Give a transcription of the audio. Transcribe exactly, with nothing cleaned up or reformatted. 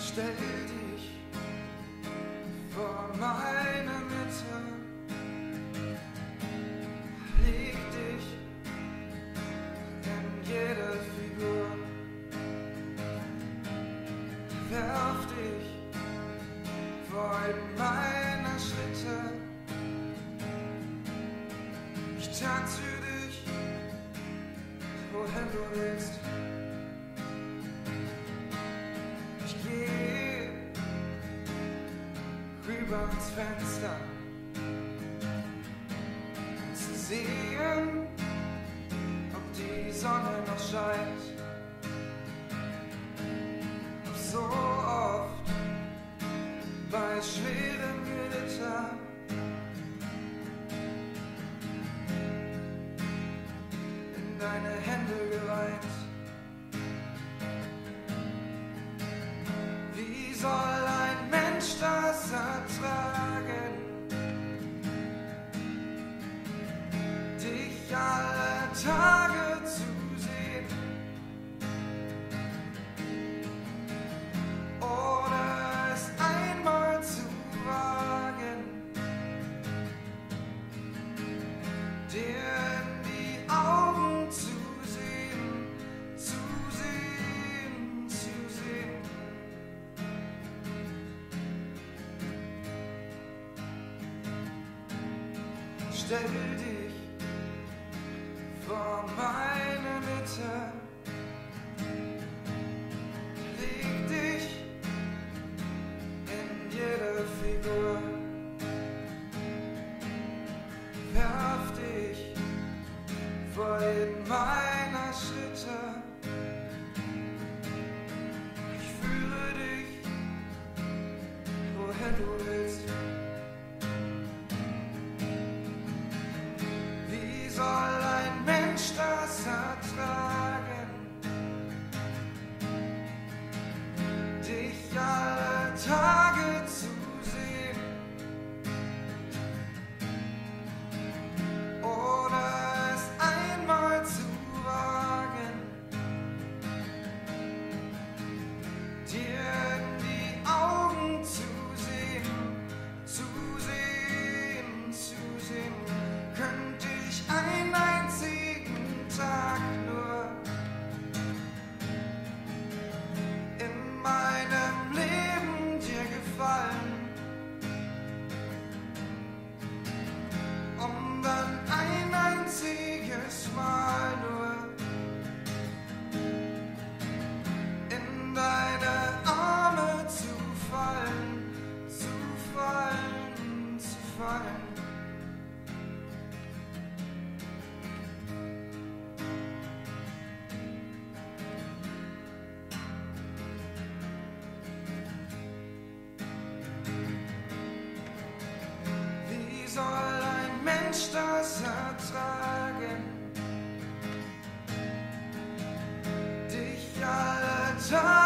Stell dich vor meine Mitte, leg dich in jede Figur, werf dich vor meine Schritte. Ich tanze für dich, wohin du willst. Ich gehe rüber ans Fenster, um zu sehen, ob die Sonne noch scheint. Ob so oft bei schwerem Gewitter in deine Hände geweint. Wie soll ein Mensch das ertragen, dich alle Tage zu sehen, ohne es einmal zu wagen, dir in die Augen zu sehen, zu sehen, zu sehen. Stell dich vor meine Mitte, leg dich in jede Figur, werf dich vor jeden meiner Schritte. Ich führe dich, wohin du willst. Wie soll ein Mensch das ertragen, dich alle Tage zu sehen, ohne es einmal zu wagen, dir in die Augen zu sehen, zu sehen, zu sehen. Könnte ich einen einzigen Tag nur in meinem Leben dir gefallen, um dann ein einziges Mal nur in deine Arme zu fallen, zu fallen, zu fallen. Wie soll ein Mensch das ertragen, dich alle Tage